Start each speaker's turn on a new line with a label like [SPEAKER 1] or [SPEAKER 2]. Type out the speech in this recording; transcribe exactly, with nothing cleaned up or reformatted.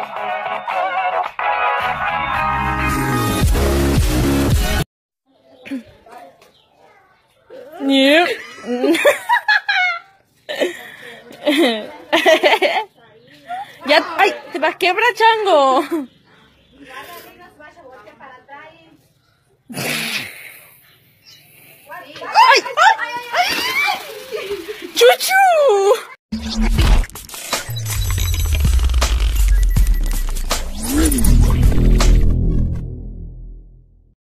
[SPEAKER 1] Ya, ay, te vas quebra, chango. ¡Ay! ¡Ay! ¡Chuchu!